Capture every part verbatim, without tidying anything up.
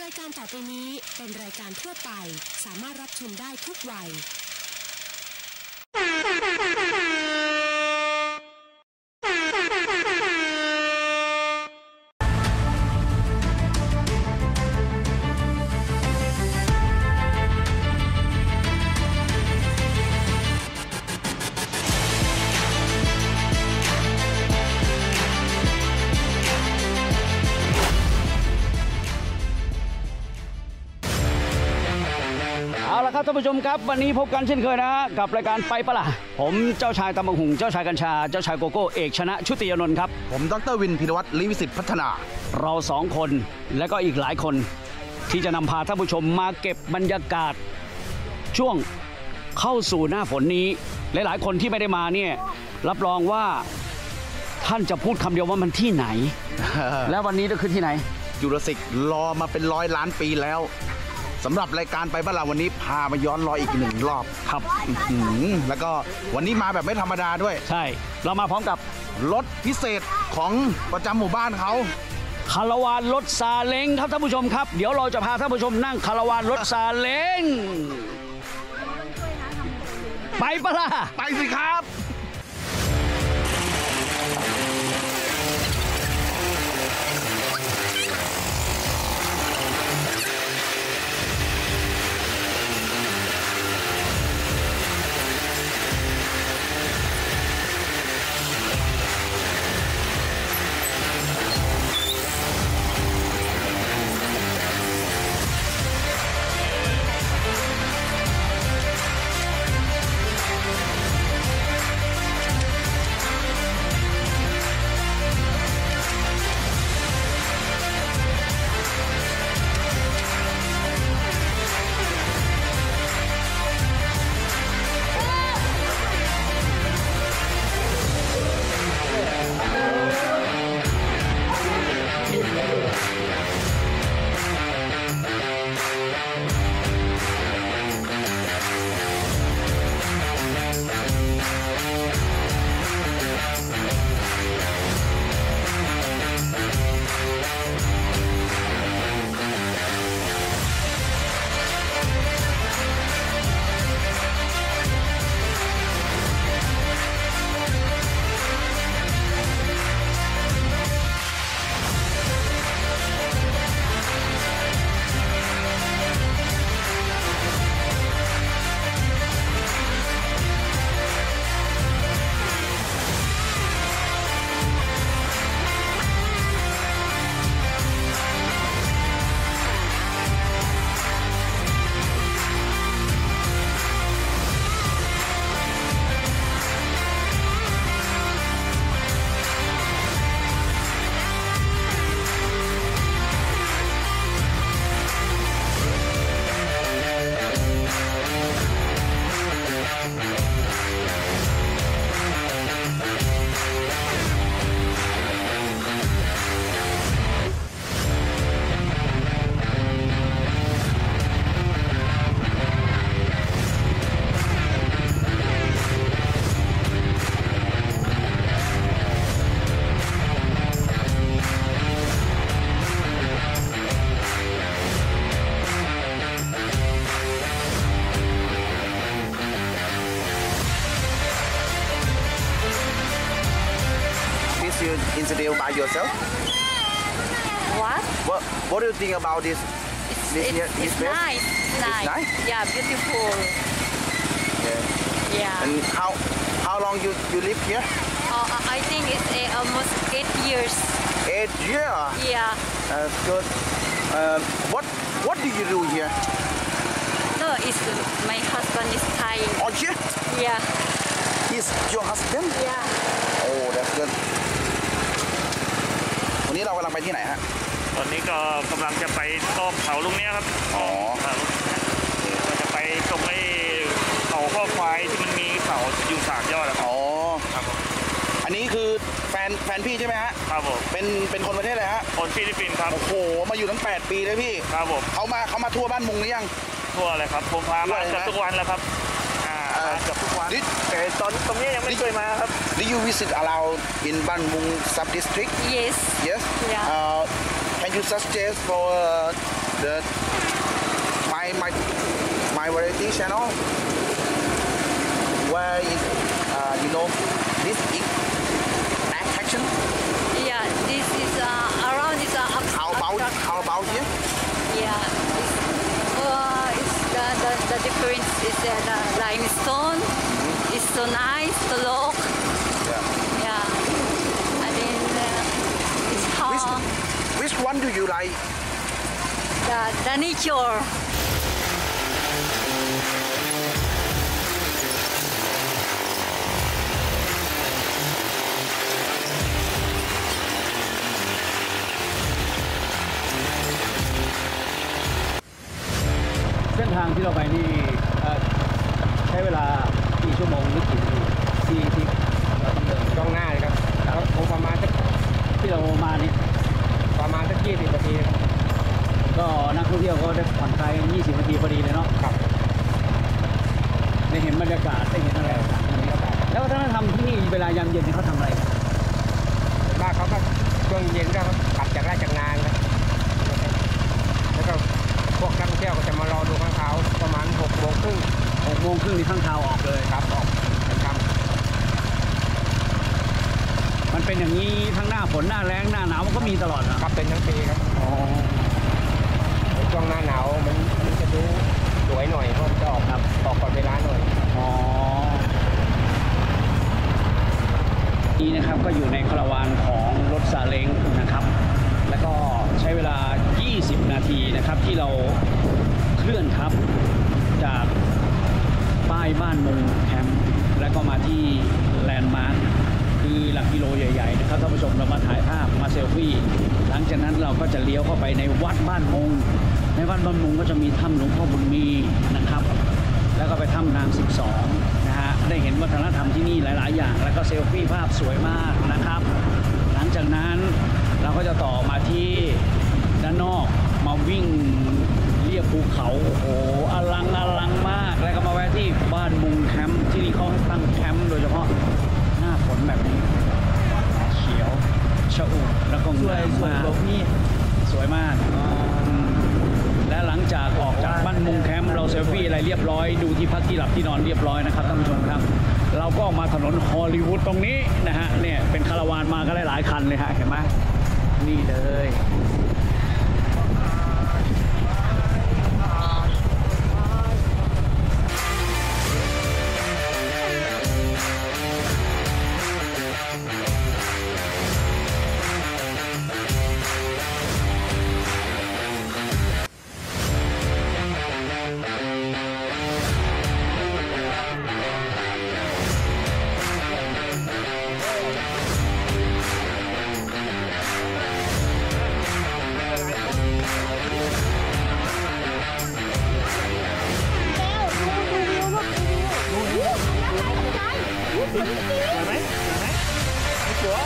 ายการต่อไปนี้เป็นรายการทั่วไปสามารถรับชมได้ทุกวัยเอาละครับท่านผู้ชมครับวันนี้พบกันเช่นเคยนะกับรายการไปปะล่ะผมเจ้าชายตำบักหุ่งเจ้าชายกัญชาเจ้าชายโกโก้เอกชนะชุติยนนท์ครับผมดร.วินพิรวัตรลิวิสิทธิ์พัฒนาเราสองคนและก็อีกหลายคนที่จะนำพาท่านผู้ชมมาเก็บบรรยากาศช่วงเข้าสู่หน้าฝนนี้หลายๆคนที่ไม่ได้มาเนี่ยรับรองว่าท่านจะพูดคำเดียวว่ามันที่ไหน แล้ววันนี้ก็คือที่ไหนจูราสสิกรอมาเป็นร้อยล้านปีแล้วสำหรับรายการไปบ้านเราวันนี้พามาย้อนรอยอีกหนึ่งรอบครับแล้วก็วันนี้มาแบบไม่ธรรมดาด้วยใช่เรามาพร้อมกับรถพิเศษของประจำหมู่บ้านเขาคาราวานรถซาเล้งครับท่านผู้ชมครับเดี๋ยวเราจะพาท่านผู้ชมนั่งคาราวานรถซาเล้งไปปะล่ะไปสิครับYou introduce by yourself. What? What What do you think about this? It's, this it's, here, it's this nice. It's nice. It's nice. Yeah, beautiful. Yeah. Yeah. And how how long you you live here? Uh, I think it's uh, almost eight years. Eight years. Yeah. That's good. Um, what What do you do here? No, it's my husband is Thai. Oh yeah. Yeah. He's your husband? Yeah. Oh, that's good. วันนี้เรากำลังไปที่ไหนฮะตอนนี้ก็กำลังจะไปต้อเขาลุงเนี้ยครับอ๋อเราจะไปตรงไอ้เขาข้อควายที่มันมีเขาอยู่สามยอดครับอ๋อครับผมอันนี้คือแฟนแฟนพี่ใช่ไหมฮะครับผมเป็นเป็นคนประเทศอะไรฮะคนฟิลิปปินส์ครับโอ้โหมาอยู่ตั้งแปดปีเลยพี่ครับผมเขามาเขามาทั่วบ้านมุงหรือยังทั่วอะไรครับผมพามาเกือบทุกวันแล้วครับเกือบทุกวันแต่ตอนตรงนี้ยังไม่เคยมาครับ Did you visit around in Ban Mung sub district? Yes. Yes. Yeah. Uh, can you suggest for uh, the my my my variety channel where is uh, you know this is action. Yeah, this is uh, around is uh, abstract. How about how about here? Yeah, it's, uh, it's the, the the difference is that the limestone mm-hmm. is so nice to look. Yeah. Yeah, and then uh, it's how which, which one do you like? the the nature. เส้นทางที่เราไปนี่ใช้เวลากี่ชั่วโมงหรือกี่ที่ที่เราต้องเดินช่องหน้าเลยครับแล้วคงประมาณสักที่เรามานี่ประมาณสักยี่สิบนาทีก็นักท่องเที่ยวก็ได้ผ่อนคลายยี่สิบนาทีพอดีเลยเนาะครับได้เห็นบรรยากาศได้เห็นอะไรแล้ววัฒนธรรมที่นี่เวลายามเย็นเขาทำอะไรบ้านเขาก็ช่วงเย็นก็กลับจากไร่จากนาครับแล้วก็พวกนักท่องเที่ยวก็จะมารอดูข้างเขาประมาณหกโมงครึ่งหกโมงครึ่งนี่ข้างเขาออกเลยครับออกครับมันเป็นอย่างนี้ทั้งหน้าฝนหน้าแล้งหน้าหนาวมันก็มีตลอดนะครับเป็นทั้งปีครับอ๋อช่วงหน้าหนาวมันมันจะดูสวยหน่อยเพราะจะออกครับออกก่อนเวลาหน่อยอ๋อนี่นะครับก็อยู่ในคาราวานของรถซาเล้งนะครับแล้วก็ใช้เวลายี่สิบนาทีนะครับที่เราเคลื่อนทับจากป้ายบ้านมุงแคมป์แล้วก็มาที่แลนด์มาร์คคือหลักกิโลใหญ่ๆนะครับท่านผู้ชมเรามาถ่ายภาพมาเซลฟี่หลังจากนั้นเราก็จะเลี้ยวเข้าไปในวัดบ้านมุงในวัดบ้านมุงก็จะมีถ้ำหลวงพ่อบุญมีนะครับแล้วก็ไปถ้ำนางสิบสองนะฮะได้เห็นวัฒนธรรมที่นี่หลายๆอย่างแล้วก็เซลฟี่ภาพสวยมากนะครับหลังจากนั้นเราก็จะต่อมาที่ด้านนอกมาวิ่งเรียบภูเขาโอ้โหอลังอลังมากแล้วก็มาแวะที่บ้านมุงแคมป์ที่นี่เขาตั้งแคมป์โดยเฉพาะหน้าฝนแบบนี้เขียวชอุ่มแล้วก็งามมากนี่สวยมากและหลังจากออกจากบ้านมุงแคมป์เราเซลฟี่อะไรเรียบร้อยดูที่พักที่หลับที่นอนเรียบร้อยนะครับท่านผู้ชมครับเราก็ออกมาถนนฮอลลีวูดตรงนี้นะฮะเนี่ยเป็นคาราวานมาก็หลายๆคันเลยฮะเห็นไหมนี่เลยสวยไหมสวยไหมสวย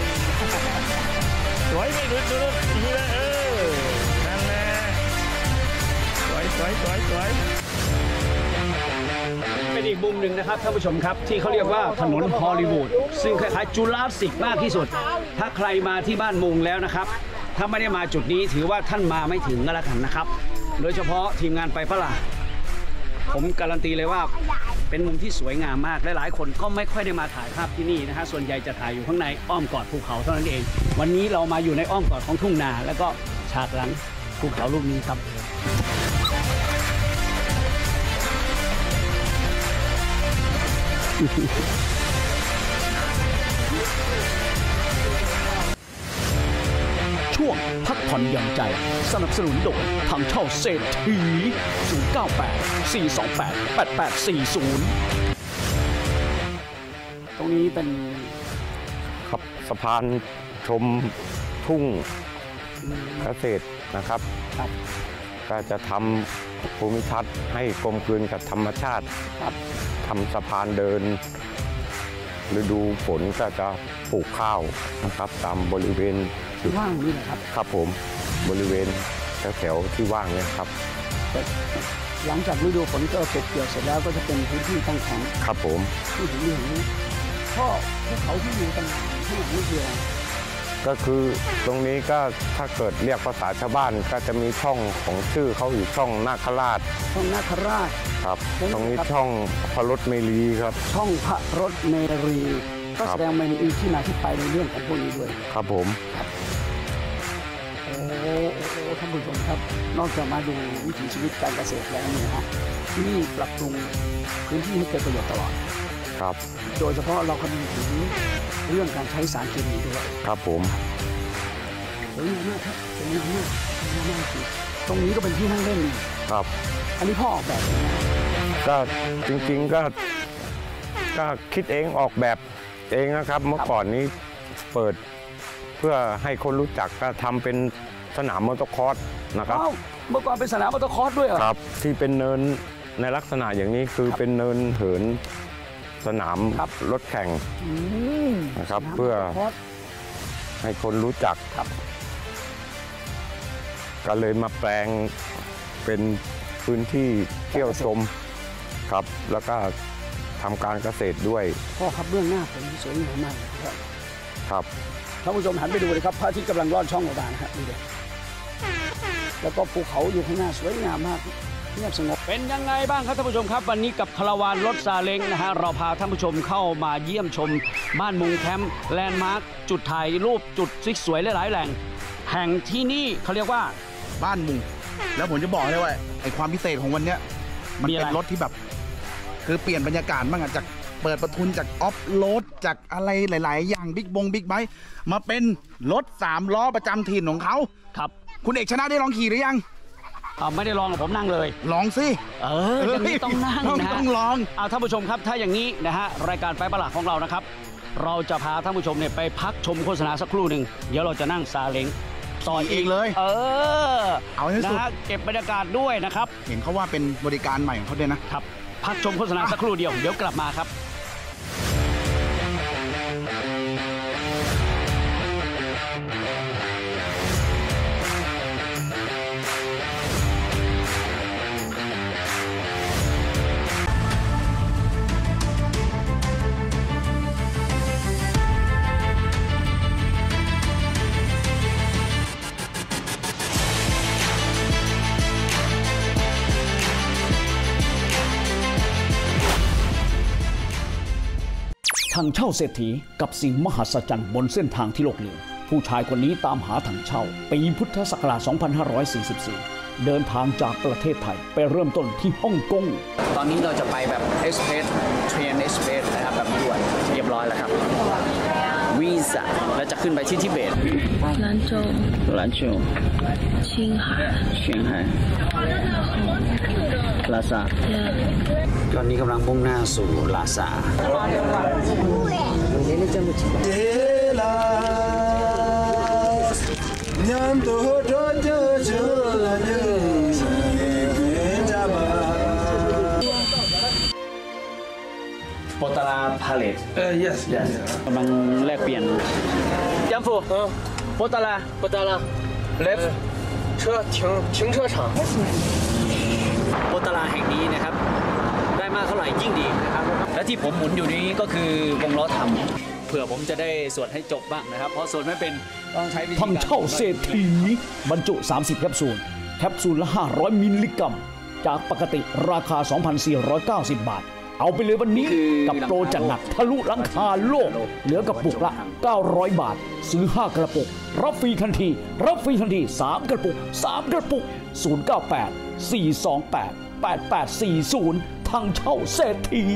สวยไม่ดูดูดูดูเลยเออนั่นแหละสวยสวยสวยสวยเป็นอีกมุมหนึ่งนะครับท่านผู้ชมครับที่เขาเรียกว่าถนนฮอลลีวูดซึ่งคล้ายๆจุฬาสิกมากที่สุดถ้าใครมาที่บ้านมุงแล้วนะครับถ้าไม่ได้มาจุดนี้ถือว่าท่านมาไม่ถึงก็แล้วกันนะครับโดยเฉพาะทีมงานไปฝรั่งผมการันตีเลยว่าเป็นมุมที่สวยงามมากและหลายคนก็ไม่ค่อยได้มาถ่ายภาพที่นี่นะฮะส่วนใหญ่จะถ่ายอยู่ข้างในอ้อมกอดภูเขาเท่านั้นเองวันนี้เรามาอยู่ในอ้อมกอดของทุ่งนาแล้วก็ฉากหลังภูเขาลูกนี้ครับช่วงพักผ่อนหย่อนใจสนับสนุนโดยทางเช่าเศรษฐีศูนย์ เก้า แปด สี่ สอง แปด แปด แปด สี่ ศูนย์ตรงนี้เป็นครับสะพานชมทุ่งเกษตรนะครับก็จะทำภูมิทัศน์ให้กลมกลืนกับธรรมชาติทำสะพานเดินฤดูฝนก็จะปลูกข้าวนะครับตามบริเวณว่างนี่แหละครับครับผมบริเวณแถวๆที่ว่างเนี่ยครับหลังจากฤดูฝนก็เก็บเกี่ยวเสร็จแล้วก็จะเป็นพื้นที่ตั้งแคมป์ครับผมที่ถึงเรื่องนี้พ่อภูเขาที่อยู่ตรงข้างหลังนี่คือก็คือตรงนี้ก็ถ้าเกิดเรียกภาษาชาวบ้านก็จะมีช่องของชื่อเขาอยู่ช่องนาคราชช่องนาคราชครับตรงนี้ช่องพระรถเมรีครับช่องพระรถเมรีก็ครับแสดงมันมีที่มาที่ไปในเรื่องของพวกนี้ด้วยครับผมโอ้โหท่านผู้ชมครับ นอกจากมาดูวิถีชีวิตการเกษตรแล้วเนี่ยฮะที่นี่ปรับปรุงพื้นที่ให้เกิดประโยชน์ตลอดครับโดยเฉพาะเราคำนึงถึงเรื่องการใช้สารเคมีด้วยครับผมสวยงามมากครับสวยงามมากสวยงามมากจริงตรงนี้ก็เป็นที่นั่งเล่นครับอันนี้พ่อออกแบบเองนะก็จริงๆก็ก็คิดเองออกแบบเองนะครับ เมื่อก่อนนี้เปิดเพื่อให้คนรู้จักก็ทำเป็นสนามมอเตอร์คอร์สนะครับอ้าวเมื่อก่อนเป็นสนามมอเตอร์คอร์สด้วยเหรอครับที่เป็นเนินในลักษณะอย่างนี้คือเป็นเนินเหินสนามรถแข่งอืมนะครับสามเพื่อมตร์คร์สให้คนรู้จักครับก็เลยมาแปลงเป็นพื้นที่เที่ยวชมครับ แล้วก็ทำการเกษตรด้วยพ่อครับเบื้องหน้าผมสวยงามมากเลยครับครับท่านผู้ชมหันไปดูเลยครับพระอาทิตย์กำลังลอดช่องออกมานะครับดูเลยแล้วก็ภูเขาอยู่ข้างหน้าสวยงามมากเงียบสงบเป็นยังไงบ้างครับท่านผู้ชมครับวันนี้กับคาราวานรถซาเล้งนะฮะเราพาท่านผู้ชมเข้ามาเยี่ยมชมบ้านมุงแคมป์แลนด์มาร์คจุดถ่ายรูปจุดสวยๆหลายๆแหล่งแห่งที่นี่เขาเรียกว่าบ้านมุงแล้วผมจะบอกเลยว่าไอความพิเศษของวันเนี้ยมันมีอะไรเป็นรถที่แบบ คือเปลี่ยนบรรยากาศบ้างอะจากเปิดประทุนจากออฟโรดจากอะไรหลาย ๆ อย่างบิ๊กบงบิ๊กไบค์มาเป็นรถสามล้อประจำถิ่นของเขาครับคุณเอกชนะได้ลองขี่หรือยังอ่าไม่ได้ลองหรอกผมนั่งเลยลองสิเอออย่างนี้ต้องนั่งต้องนะฮะต้องลองเอาท่านผู้ชมครับถ้าอย่างนี้นะฮะรายการไฟประหลาดของเรานะครับเราจะพาท่านผู้ชมเนี่ยไปพักชมโฆษณาสักครู่หนึ่งเดี๋ยวเราจะนั่งซาเล้งซอยเองเลยเออเอาให้สุดนะฮะเก็บบรรยากาศด้วยนะครับเห็นเขาว่าเป็นบริการใหม่ของเขาด้วยนะครับพักชมโฆษณาสักครู่เดียวเดี๋ยวกลับมาครับ ถังเช่าเศรษฐีกับสิ่งมหัศจรรย์บนเส้นทางที่โลกลืมผู้ชายคนนี้ตามหาถังเช่าปีพุทธศักราช สองพันห้าร้อยสี่สิบสี่ เดินทางจากประเทศไทยไปเริ่มต้นที่ฮ่องกงตอนนี้เราจะไปแบบเอ็กซ์เพรสเทรนเอ็กซ์เพรสนะครับแบบด่วนเรียบร้อยแล้วครับวีซ่าแล้วจะขึ้นไปที่ทิเบต兰州兰州青海青海ลาซาตอนนี้กำลังมุ่งหน้าสู่ลาซาโปตาราพาเลตเออ yes yes กำลังแลกเปลี่ยนยัมฟูโปตาราโปตารา left 车停停车场。 โปตาราแห่งนี้นะครับได้มากเท่าไหร่ยิ่งดีนะครับและที่ผมหมุนอยู่นี้ก็คือวงล้อทำเผื่อผมจะได้สวดให้จบบ้างนะครับเพราะสวดไม่เป็นต้องใช้วิธีการทำเช่าเศรษฐีบรรจุสามสิบแคปซูลแคปซูลละห้าร้อยมิลลิกรัมจากปกติราคา สองพันสี่ร้อยเก้าสิบ บาทเอาไปเลยวันนี้กับโปรจัดหนักทะลุหลังคาโลกเหลือกระปุกละเก้าร้อยบาทซื้อห้ากระปุกรับฟรีทันทีรับฟรีทันทีสามกระปุกสามกระปุกศูนย์ เก้า แปด สี่ สอง แปด แปด แปด สี่ ศูนย์ทางเช่าเศรษฐี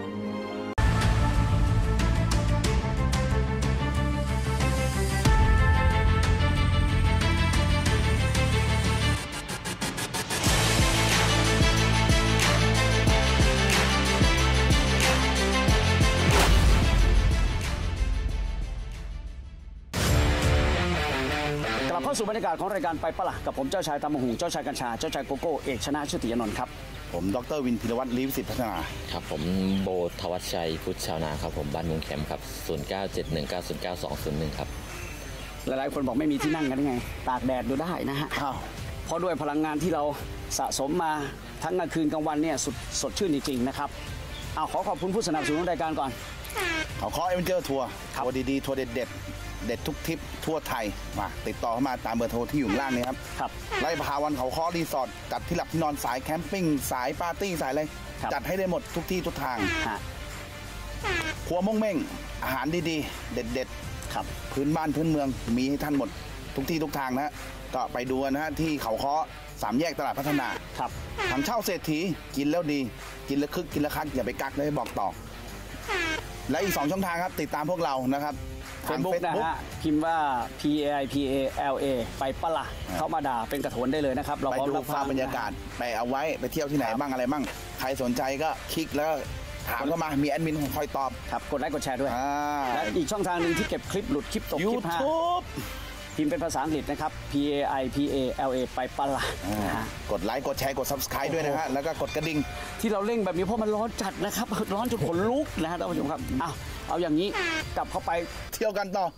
เข้าสู่บรรยากาศของรายการไปปะละกับผมเจ้าชายตามหงเจ้าชายกัญชาเจ้าชายโกโก้เอกชนะชุติยนนท์ครับผมดรวินธีรวัฒน์ลีวิสิทธิ์พัฒนาครับผมโบธวัชชัยพุทธชาวนาครับผมบ้านมุงแคมป์ครับศูนย์ เก้า เจ็ด หนึ่ง เก้า ศูนย์ เก้า สอง ศูนย์ หนึ่งครับหลายๆคนบอกไม่มีที่นั่งกันไงตากแดดดูได้นะฮะเพราะด้วยพลังงานที่เราสะสมมาทั้งกลางคืนกลางวันเนี่ยสุดสดชื่นจริงๆนะครับเอาขอขอบคุณผู้สนับสนุนรายการก่อนเขาเคาะเอเวนเจอร์ทัวร์ทัวร์ดีๆทัวร์เด็ดๆเด็ดทุกทริปทั่วไทยมาติดต่อเข้ามาตามเบอร์โทรที่อยู่ข้างล่างนี้ครับครับไล่พาวันเขาค้อรีสอร์ทจัดที่หลับที่นอนสายแคมปิ้งสายปาร์ตี้สายอะไรจัดให้ได้หมดทุกที่ทุกทางครัวม่งเม่งอาหารดีๆเด็ดๆครับพื้นบ้านพื้นเมืองมีให้ท่านหมดทุกที่ทุกทางนะก็ไปดูนะฮะที่เขาค้อสามแยกตลาดพัฒนาครับทางเช่าเศรษฐีกินแล้วดีกินแล้วคึกกินแล้วคักอย่าไปกักเลยบอกต่อและอีกสองช่องทางครับติดตามพวกเรานะครับเฟซบุ๊กนะฮะพิมพ์ว่า P A I P A L A ไปปะละเข้ามาด่าเป็นกระโถนได้เลยนะครับเราพร้อมรับฟังบรรยากาศไปเอาไว้ไปเที่ยวที่ไหนบ้างอะไรบ้างใครสนใจก็คลิกแล้วถามเข้ามามีแอดมินของคอยตอบครับกดไลค์กดแชร์ด้วยและอีกช่องทางหนึ่งที่เก็บคลิปหลุดคลิปตกคลิปฮะพิมพ์เป็นภาษาอังกฤษนะครับ P A I P A L A ไปปะละกดไลค์กดแชร์กด ซับสไครบ์ ด้วยนะฮะแล้วก็กดกระดิ่งที่เราเร่งแบบนี้เพราะมันร้อนจัดนะครับร้อนจนขนลุกนะฮะท่านผู้ชมครับอ้าวเอาอย่างนี้กลับเข้าไปเที่ยวกันต่อ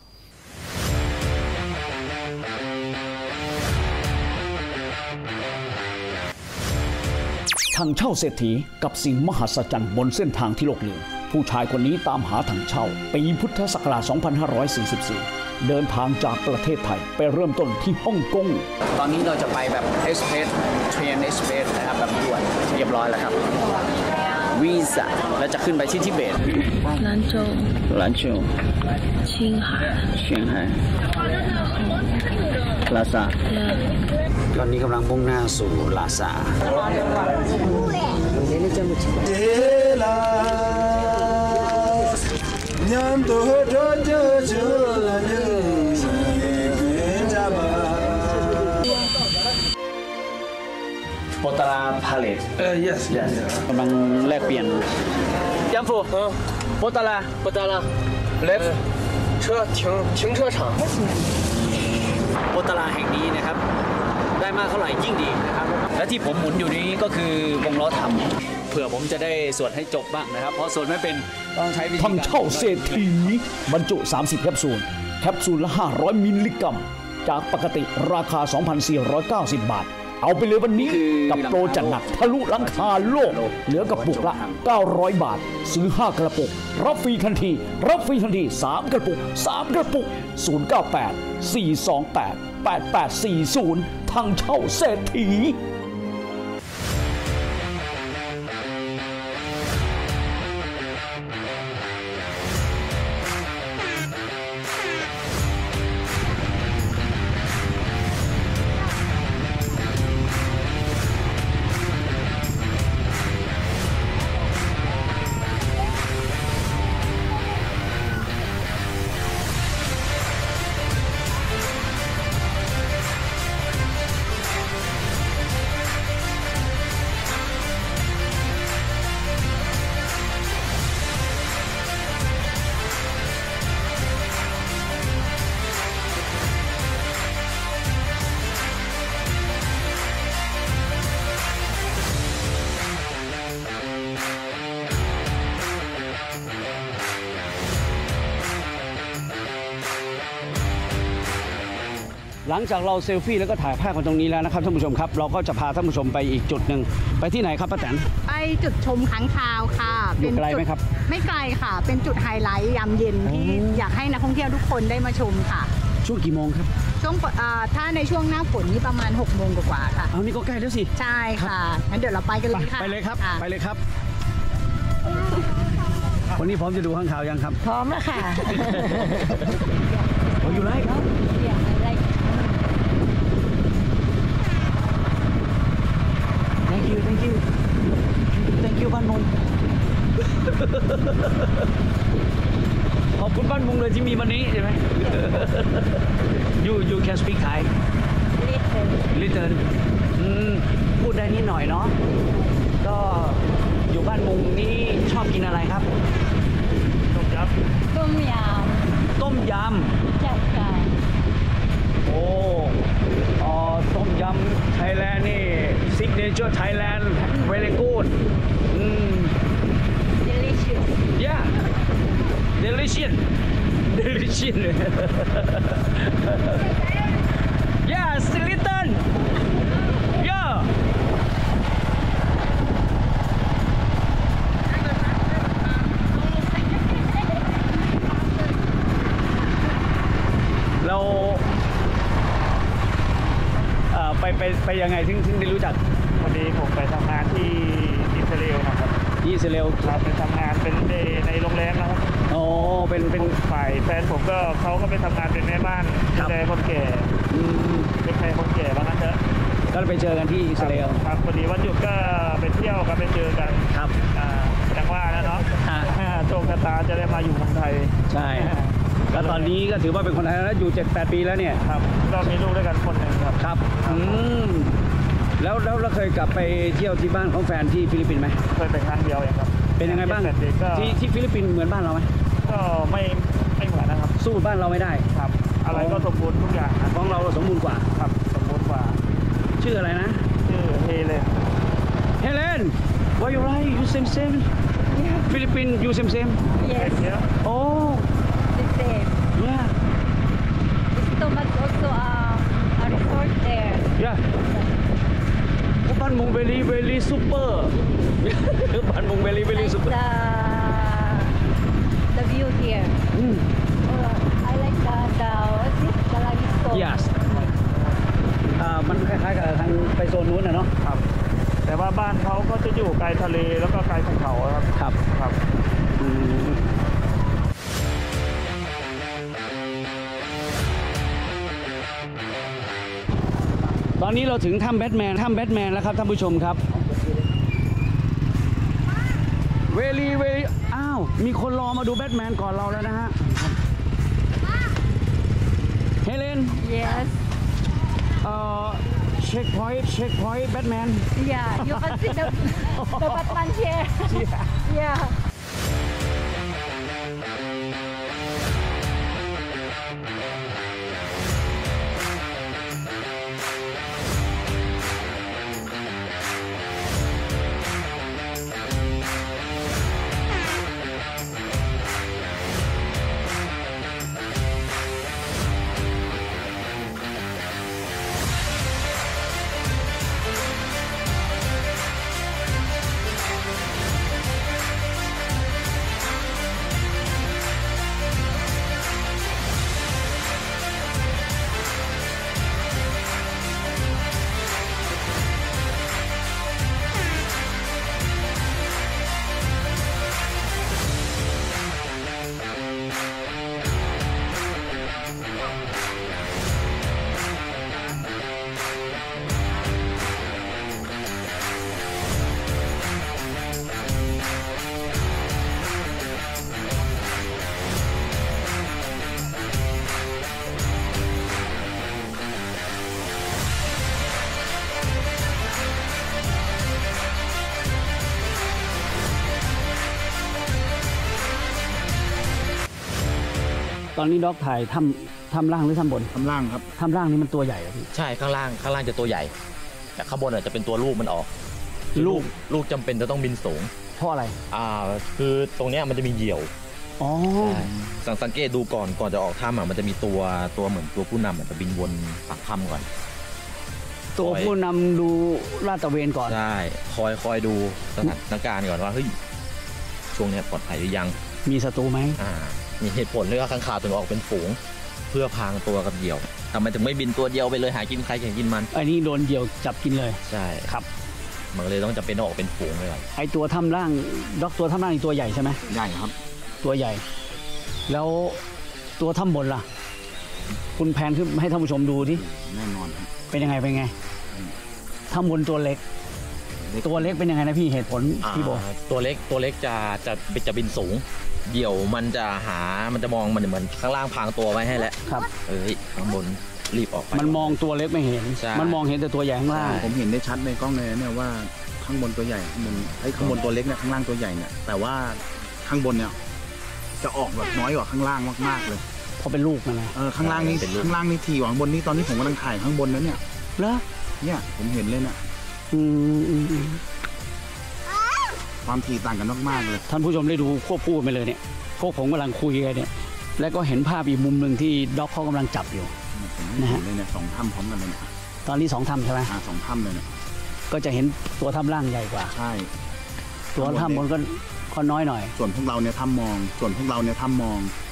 ถังเช่าเศรษฐีกับสิ่งมหัศจรรย์บนเส้นทางที่โลกลืมผู้ชายคนนี้ตามหาถังเช่าปีพุทธศักราช สองพันห้าร้อยสี่สิบสี่ เดินทางจากประเทศไทยไปเริ่มต้นที่ฮ่องกงตอนนี้เราจะไปแบบเอ็กซ์เพรสเทรนเอ็กซ์เพรสนะครับแบบด่วนเรียบร้อยแล้วครับวีซ่าแล้วจะขึ้นไปที่ทิเบต兰州兰州青海青海ลาซาตอนนี้กำลังมุ่งหน้าสู่ลาซาโปตาราพาเลตเออ yes yes กำลังแลกเปลี่ยนยัมฟูโปตาราโปตารา left 车停停车场โปตาราแห่งนี้นะครับได้มากเท่าไหร่ยิ่งดีนะครับและที่ผมหมุนอยู่นี้ก็คือวงล้อทำเผื่อผมจะได้สวดให้จบบ้างนะครับเพราะสวดไม่เป็นต้องใช้วิธีการทำเช่าเศรษฐีบรรจุสามสิบแคปซูลแคปซูลละห้าร้อยมิลลิกรัมจากปกติราคา สองพันสี่ร้อยเก้าสิบ บาทเอาไปเลยวันนี้กับโปรจัดหนักทะลุหลังคาโลกเหลือกระปุกละเก้าร้อยบาทซื้อห้ากระปุกรับฟรีทันทีรับฟรีทันทีสามกระปุกสามกระปุกศูนย์ เก้า แปด สี่ สอง แปด แปด แปด สี่ ศูนย์ทางเช่าเศรษฐีหลังจากเราเซลฟี่แล้วก็ถ่ายภาพกันตรงนี้แล้วนะครับท่านผู้ชมครับเราก็จะพาท่านผู้ชมไปอีกจุดหนึ่งไปที่ไหนครับป้าแตนไปจุดชมค้างคาวค่ะอยู่ไกลไหมครับไม่ไกลค่ะเป็นจุดไฮไลท์ยามเย็นที่อยากให้นักท่องเที่ยวทุกคนได้มาชมค่ะช่วงกี่โมงครับช่วงถ้าในช่วงหน้าฝนนี่ประมาณหกโมงกว่าค่ะเอานี่ก็ใกล้แล้วสิใช่ค่ะงั้นเดี๋ยวเราไปกันเลยค่ะไปเลยครับไปเลยครับวันนี้พร้อมจะดูข้างข่าวยังครับพร้อมแล้วค่ะผมอยู่ไรครับthank you thank you thank you บ้านมุงขอบคุณบ้านมุงเลยที่มีวันนี้ใช่ไหม you you can speak Thai little little พูดได้นิดหน่อยเนาะก็อยู่บ้านมุงนี่ชอบกินอะไรครับต้มยำต้มยำต้มยำจัดค่ะโอ้อ๋อต้มยำไทยแลนด์นี่ signature Thailand very good อืม delicious yeah delicious delicious yeah skeleton yeah ไปไปไปยังไงถึงถึงได้รู้จักพอดีผมไปทำงานที่อิสราเอลนะครับที่อิสราเอลครับไปทำงานเป็นในในโรงแรมนะครับโอ้เป็นเป็นฝ่ายแฟนผมก็เขาก็ไปทำงานเป็นแม่บ้านดูแลคนแก่เป็นใครคนแก่บ้างนั้นเถอะก็ไปเจอกันที่อิสราเอลครับพอดีวันหยุดก็ไปเที่ยวกันไปเจอกันครับจังว่าแล้วเนาะโชคชะตาจะได้มาอยู่เมืองไทยใช่แล้วตอนนี้ก็ถือว่าเป็นคนไทยแล้วอยู่ เจ็ดแปด ปีแล้วเนี่ยครับก็มีลูกด้วยกันคนหนึ่งครับครับอืมแล้วแล้วเราเคยกลับไปเที่ยวที่บ้านของแฟนที่ฟิลิปปินส์ไหมเคยไปครั้งเดียวเองครับเป็นยังไงบ้างที่ที่ฟิลิปปินส์เหมือนบ้านเราไหมก็ไม่ไม่เหมือนนะครับสู้บ้านเราไม่ได้ครับอะไรก็สมบูรณ์ทุกอย่างของเราสมบูรณ์กว่าครับสมบูรณ์กว่าชื่ออะไรนะชื่อเฮเลนเฮเลน why you right you same same Philippines you same same yes oh the same yeah it's so much also uh, a resort there yeah บ้านมุงเบลีเบลีซูเปอร์บ้านมุงเบลีเบลีซูเปอร์ the view here mm. uh, I like the the what's it the limestone yes อ่ามันคล้ายๆกับทางไปโซนนู้นนะเนาะครับแต่ว่าบ้านเขาก็จะอยู่ไกลทะเลแล้วก็ไกลภูเขาครับครับครับตอนนี้เราถึงถ้ำแบทแมนถ้ำแบทแมนแล้วครับท่านผู้ชมครับเวลีเวลีอ้าวมีคนรอมาดูแบทแมนก่อนเราแล้วนะฮะเฮเลน yes เอ่อเช็คพอยต์เช็คพอยต์แบทแมน yeah you can see the the Batman here yeah ตอนนี้ด็อกถ่ายทำทำล่างหรือทำบนทำล่างครับทำล่างนี่มันตัวใหญ่เหรอพี่ใช่ข้างล่างข้างล่างจะตัวใหญ่แต่ข้างบนจะเป็นตัวลูกมันออกลูกลูกจำเป็นจะต้องบินสูงเพราะอะไรอ่าคือตรงเนี้ยมันจะมีเหยี่ยวอ๋อสังสังเกตดูก่อนก่อนจะออกถ้ำอ่ะมันจะมีตัวตัวเหมือนตัวผู้นำมันจะบินวนปากถ้ำก่อนตัวผู้นำดูลาดตระเวนก่อนใช่คอยคอยดูสถานการณ์ก่อนว่าเฮ้ยช่วงนี้ปลอดภัยหรือยังมีศัตรูไหมอ่ามีเหตุผลเรื่องข้างคาวถึงออกเป็นฝูงเพื่อพางตัวกับเหยี่ยวทำไมถึงไม่บินตัวเดียวไปเลยหากินใครแข่งกินมันอันนี้โดนเหยี่ยวจับกินเลยใช่ครับมันเลยต้องจำเป็นต้องออกเป็นฝูงเลยไอตัวถ้ำล่างด็อกตัวถ้ำล่างอีกตัวใหญ่ใช่ไหมใหญ่ครับตัวใหญ่แล้วตัวถ้ำบนล่ะคุณแพนขึ้นให้ท่านผู้ชมดูดิแน่นอนเป็นยังไงเป็นไงถ้ำบนตัวเล็กตัวเล็กเป็นยังไงนะพี่เหตุผลพี่บอกตัวเล็กตัวเล็กจะจะจะบินสูงเดี่ยวมันจะหามันจะมองมันเหมือนข้างล่างพางตัวไว้ให้แล้วครับเอ้ยข้างบนรีบออกไปมันมองตัวเล็กไม่เห็นมันมองเห็นแต่ตัวใหญ่ข้างล่างผมเห็นได้ชัดในกล้องเลยเนี่ยว่าข้างบนตัวใหญ่ข้างบนไอ้ข้างบนตัวเล็กเนี่ยข้างล่างตัวใหญ่เนี่ยแต่ว่าข้างบนเนี่ยจะออกแบบน้อยกว่าข้างล่างมากๆเลยเพราะเป็นลูกมันนะเออข้างล่างนี่ข้างล่างนี่ทีกว่าข้างบนนี่ตอนนี้ผมกำลังถ่ายข้างบนนั้นเนี่ยเหรอเนี่ยผมเห็นเลยเนี่ยอืมความถี่ต่างกันมากๆเลยท่านผู้ชมได้ดูควบคู่ไปเลยเนี่ยพวกผมกำลังคุยกันเนี่ยแล้วก็เห็นภาพอีกมุมหนึ่งที่ด็อกเขากำลังจับอยู่นะฮะเลยเนี่ยสองถ้ำพร้อมกันเลยเนี่ยตอนนี้สองถ้ำใช่ไหมอ่าสองถ้ำเลยเนี่ยก็จะเห็นตัวถ้ำล่างใหญ่กว่าใช่ตัวถ้ำบนก็ก็น้อยหน่อยส่วนพวกเราเนี่ยถ้ำมองส่วนพวกเราเนี่ยถ้ำมอง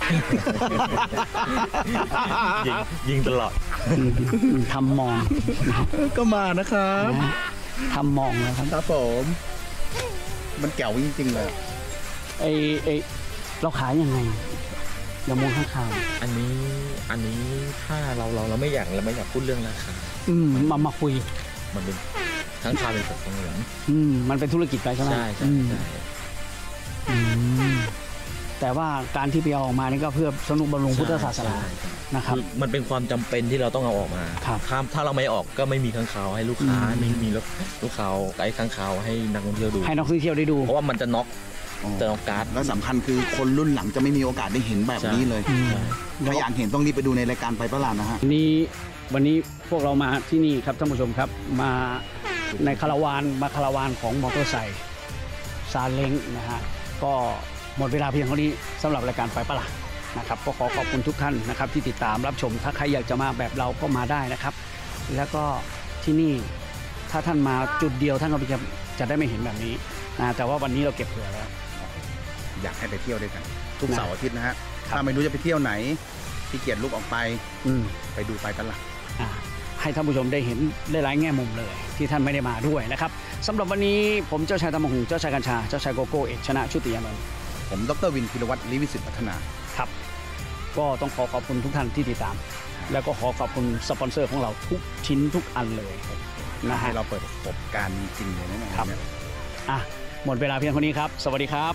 ยิงยิงตลอดทำมองก็มานะครับทำมองนะครับครับผมมันแก๋วจริงๆเลยไอไอเราขายยังไงอย่ามองข้างข่าวอันนี้อันนี้ถ้าเราเราเราไม่อยากเราไม่อยากพูดเรื่องราคาอืมมามาคุยมันเป็นทั้งคาเป็นสัตว์สงวนอืมมันเป็นธุรกิจไปใช่ไหมใช่ใช่อืมใช่อืมแต่ว่าการที่ไปเอาออกมานี่ก็เพื่อสนุบำรุงพุทธศาสนานะครับคือมันเป็นความจำเป็นที่เราต้องเอาออกมาครับถ้าถ้าเราไม่ออกก็ไม่มีค้างคาวให้ลูกค้าอืมไม่มีลูกค้าไอ้ค้างคาวให้นักท่องเที่ยวดูให้นักท่องเที่ยวได้ดูเพราะว่ามันจะน็อกจะน็อกการ์ดแล้วสำคัญคือคนรุ่นหลังจะไม่มีโอกาสได้เห็นแบบนี้เลยอืมถ้าอยากเห็นต้องรีบไปดูในรายการไปประหลาดนะฮะวันนี้วันนี้พวกเรามาที่นี่ครับท่านผู้ชมครับมาในคาราวานมาคาราวานของมอเตอร์ไซค์ซาเล้งนะฮะก็หมดเวลาเพียงเท่านี้สำหรับรายการไปประหลาดนะครับก็ขอขอบคุณทุกท่านนะครับที่ติดตามรับชมถ้าใครอยากจะมาแบบเราก็มาได้นะครับ แล้วก็ที่นี่ถ้าท่านมาจุดเดียวท่านก็จะจะได้ไม่เห็นแบบนี้นะแต่ว่าวันนี้เราเก็บเผื่อแล้วอยากให้ไปเที่ยวด้วยกัน ทุกนะเสาร์อาทิตย์นะฮะถ้าไม่รู้จะไปเที่ยวไหนที่เกียจลุกออกไปอืมไปดูไปประหลาดอ่าให้ท่านผู้ชมได้เห็นได้หลายแง่มุมเลยที่ท่านไม่ได้มาด้วยนะครับสำหรับวันนี้ผมเจ้าชายธรรมหงษ์เจ้าชายกัญชาเจ้าชายโกโก้เอกชนะชุติยานนท์ผมดรวินพิรวัตรลิวิสิทธิ์พัฒนาครับก็ต้องขอขอบคุณทุกท่านที่ติดตาม แล้วก็ขอขอบคุณสปอนเซอร์ของเราทุกชิ้นทุกอันเลยนะให้ฮะเราเปิดประสบการณ์จริงเลยนะเนี่ยครับ อ่ะหมดเวลาเพียงเท่านี้ครับ สวัสดีครับ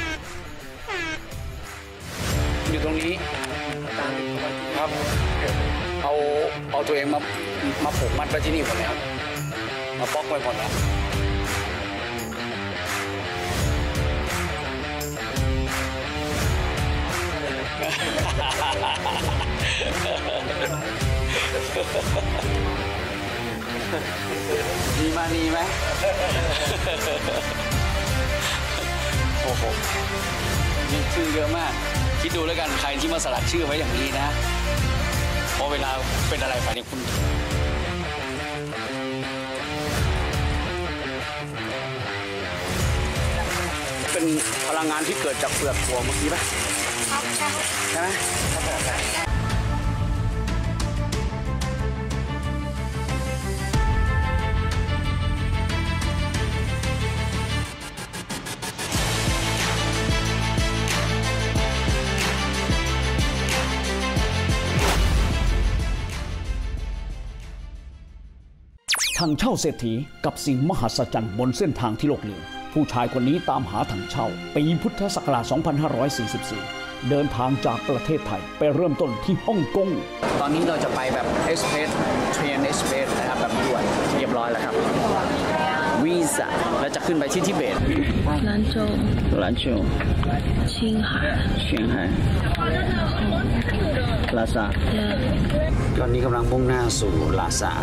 อยู่ตรงนี้ครับเอาเอาตัวเองมามาผูกมัดไว้ที่นี่หมดแล้วมาบล็อกไว้หมดแล้วดีมานีไหม โอ้โหนี่ชื่อเยอะมาก คิดดูแล้วกันใครที่มาสลักชื่อไว้อย่างนี้นะพอเวลาเป็นอะไรไปเนี่ยคุณเป็นพลังงานที่เกิดจากเปลือกถั่วเมื่อกี้ป่ะใช่ไหมทางเช่าเศรษฐีกับสิ่งมหัศจรรย์บนเส้นทางที่โลกลืมผู้ชายคนนี้ตามหาถังเช่าปีพุทธศักราช สองพันห้าร้อยสี่สิบสี่ เดินทางจากประเทศไทยไปเริ่มต้นที่ฮ่องกงตอนนี้เราจะไปแบบเอสเพรสเทรนเอสเพรสนะครับแบบด่วนเรียบร้อยแล้วครับวีซ่าแล้วจะขึ้นไปที่ทิเบต兰州兰州青海青海ลาซาตอนนี้กำลังมุ่งหน้าสู่ลาซา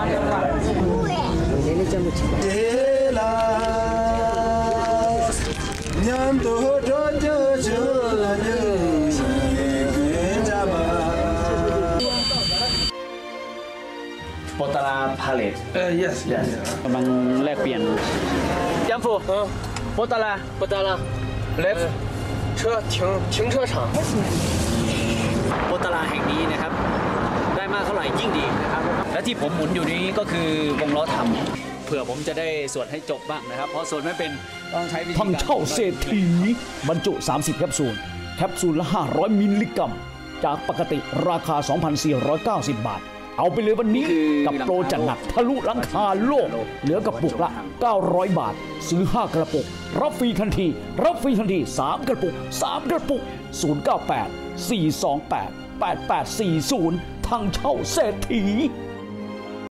โปตาราพาเลตเออ yes yes กำลังแลกเปลี่ยนยัมฟูโปตาราโปตารา left 车停停车场โปตาราแห่งนี้นะครับได้มากเท่าไหร่ยิ่งดีนะครับและที่ผมหมุนอยู่นี้ก็คือวงล้อทำเผื่อผมจะได้สวดให้จบบ้างนะครับเพราะสวดไม่เป็นต้องใช้วิธีการทางเช่าเศรษฐีบรรจุสามสิบแคปซูลแคปซูลละห้าร้อยมิลลิกรัมจากปกติราคา สองพันสี่ร้อยเก้าสิบ บาทเอาไปเลยวันนี้กับโปรจัดหนักทะลุหลังคาโลกเหลือกระปุกละเก้าร้อยบาทซื้อห้ากระปุกรับฟรีทันทีรับฟรีทันทีสามกระปุกสามกระปุกศูนย์ เก้า แปด สี่ สอง แปด แปด แปด สี่ ศูนย์ทางเช่าเศรษฐี